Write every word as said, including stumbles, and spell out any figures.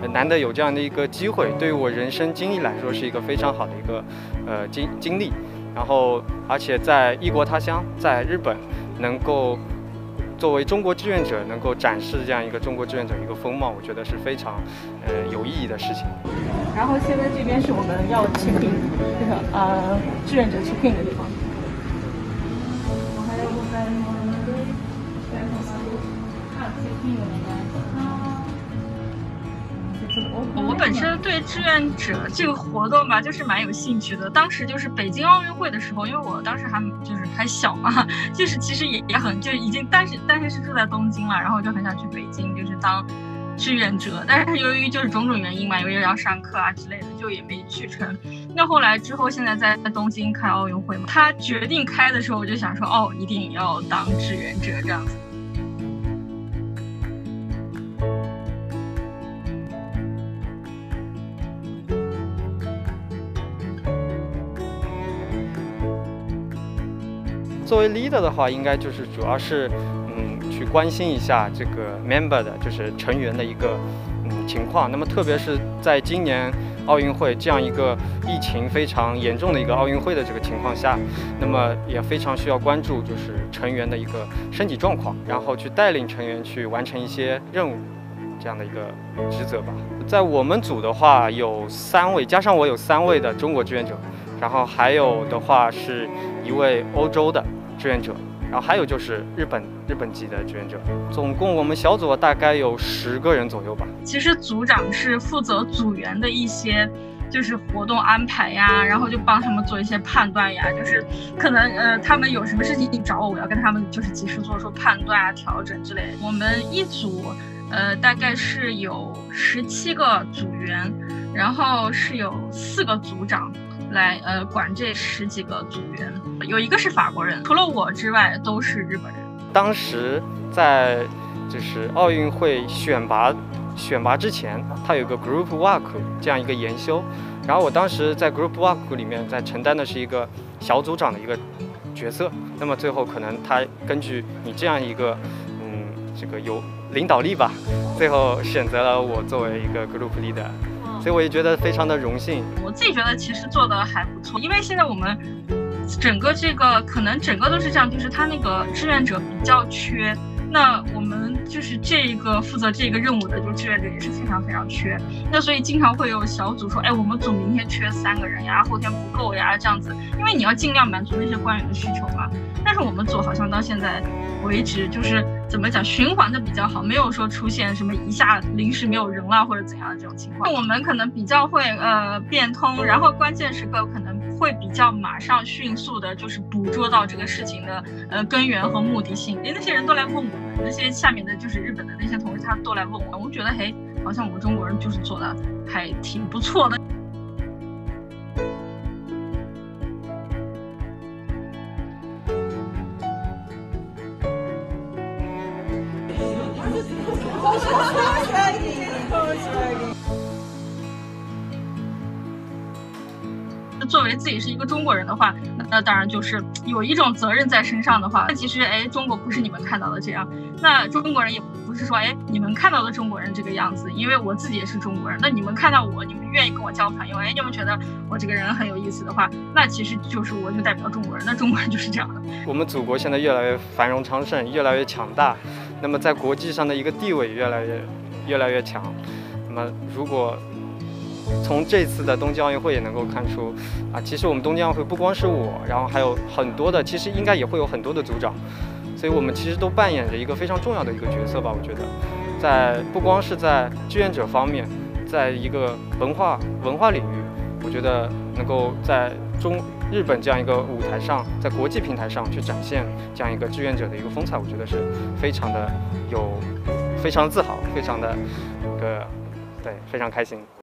难得有这样的一个机会，对于我人生经历来说是一个非常好的一个呃经经历。然后，而且在异国他乡，在日本，能够作为中国志愿者，能够展示这样一个中国志愿者一个风貌，我觉得是非常呃有意义的事情。 然后现在这边是我们要 check in， 这个呃志愿者 check in 的地方。 我本身对志愿者这个活动吧，就是蛮有兴趣的。当时就是北京奥运会的时候，因为我当时还就是还小嘛，就是其实也也很就已经，但是但是是住在东京了，然后就很想去北京，就是当志愿者。但是由于就是种种原因嘛，由于要上课啊之类的，就也没去成。那后来之后，现在在东京开奥运会嘛，他决定开的时候，我就想说，哦，一定要当志愿者这样子。 作为 leader 的话，应该就是主要是，嗯，去关心一下这个 member 的，就是成员的一个，嗯，情况。那么特别是在今年奥运会这样一个疫情非常严重的一个奥运会的这个情况下，那么也非常需要关注就是成员的一个身体状况，然后去带领成员去完成一些任务，这样的一个职责吧。在我们组的话，有三位，加上我有三位的中国志愿者，然后还有的话是一位欧洲的志愿者，然后还有就是日本日本籍的志愿者，总共我们小组大概有十个人左右吧。 其实组长是负责组员的一些就是活动安排呀，然后就帮他们做一些判断呀，就是可能呃他们有什么事情找我，我要跟他们就是及时做出判断啊、调整之类的。我们一组呃大概是有十七个组员，然后是有四个组长来呃管这十几个组员，有一个是法国人，除了我之外都是日本人。 当时在就是奥运会选拔选拔之前，他有个 group work 这样一个研修，然后我当时在 group work 里面在承担的是一个小组长的一个角色。那么最后可能他根据你这样一个嗯这个有领导力吧，最后选择了我作为一个 group leader。所以我也觉得非常的荣幸。 我自己觉得其实做的还不错，因为现在我们整个这个可能整个都是这样，就是他那个志愿者比较缺，那我们就是这个负责这个任务的就志愿者也是非常非常缺，那所以经常会有小组说，哎，我们组明天缺三个人呀，后天不够呀，这样子，因为你要尽量满足那些官员的需求嘛。但是我们组好像到现在为止，就是怎么讲，循环的比较好，没有说出现什么一下临时没有人了或者怎样的这种情况。我们可能比较会呃变通，然后关键时刻可能会比较马上迅速的，就是捕捉到这个事情的呃根源和目的性。连那些人都来问我们，那些下面的就是日本的那些同事，他都来问我，我觉得嘿，好像我们中国人就是做的还挺不错的。作为自己是一个中国人的话，那当然就是有一种责任在身上的话，那其实哎，中国不是你们看到的这样，那中国人也不是说哎你们看到的中国人这个样子，因为我自己也是中国人，那你们看到我，你们愿意跟我交朋友，哎，你们觉得我这个人很有意思的话，那其实就是我就代表中国人，那中国人就是这样的。 我们祖国现在越来越繁荣昌盛，越来越强大，那么在国际上的一个地位越来越越来越强。那么如果从这次的东京奥运会也能够看出，啊，其实我们东京奥运会不光是我，然后还有很多的，其实应该也会有很多的组长，所以我们其实都扮演着一个非常重要的一个角色吧。我觉得，在不光是在志愿者方面，在一个文化文化领域，我觉得能够在中日本这样一个舞台上，在国际平台上去展现这样一个志愿者的一个风采，我觉得是非常的有，非常自豪，非常的一个对，非常开心。